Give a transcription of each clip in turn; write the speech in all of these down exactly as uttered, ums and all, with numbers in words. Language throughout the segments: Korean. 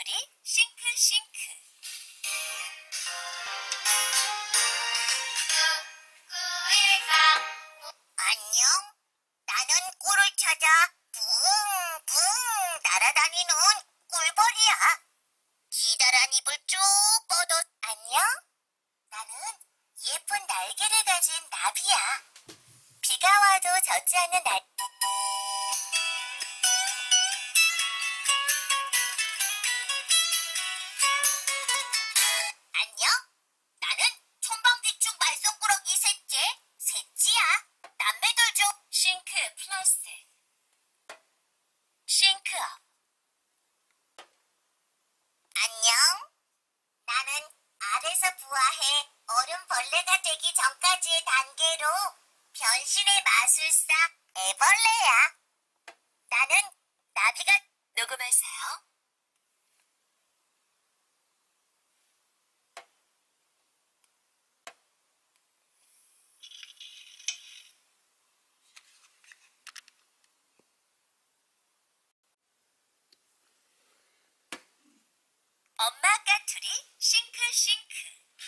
까투리 싱크싱크. 안녕. 나는 꿀을 찾아 붕붕 날아다니는 꿀벌이야. 기다란 입을 쭉 뻗어. 안녕. 나는 예쁜 날개를 가진 나비야. 비가 와도 젖지 않는 날. 안녕. 나는 촌방지축 말썽꾸러기 셋째, 셋지야. 남매들 중 싱크 플러스, 싱크업. 안녕. 나는 알에서 부화해 얼음벌레가 되기 전까지의 단계로 변신의 마술사 애벌레야. 나는 나비가 녹음하세요. 엄마 까투리 싱크싱크.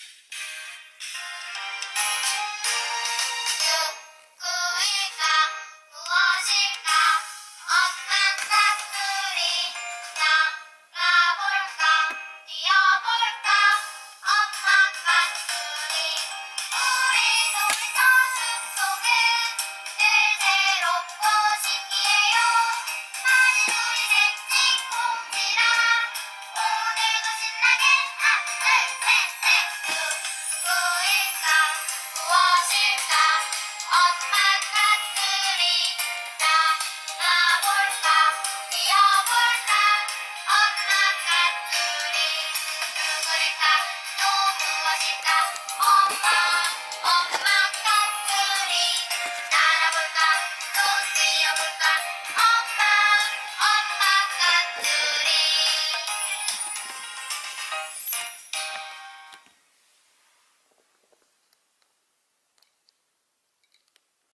누구일까 무엇일까 엄마 까투리 날아볼까 뛰어볼까 엄마 까투리 우리 놀이터 숲속은 늘 새롭고 신기해요. 하늘 우리 셋째 콩지라 오늘도 신나게 하나 둘셋넷 누구일까 무엇일까 엄마 까투리 날아볼까 뛰어볼까 엄마 까투리 누구일까 또 무엇일까 엄마 엄마 까투리 날아볼까 또 뛰어볼까